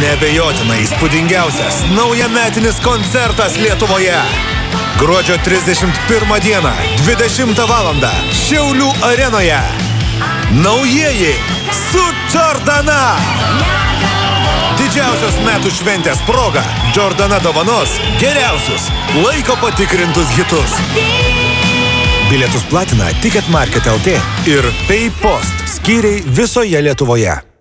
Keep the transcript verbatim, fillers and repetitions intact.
Neabejotinai įspūdingiausias naujametinis koncertas Lietuvoje. Gruodžio trisdešimt pirmą dieną, dvidešimtą valandą, Šiaulių arenoje. Naujieji su Jordana. Didžiausios metų šventės proga Jordana dovanos geriausius laiko patikrintus hitus. Bilietus platina Ticketmarket L T ir PayPost skyriai visoje Lietuvoje.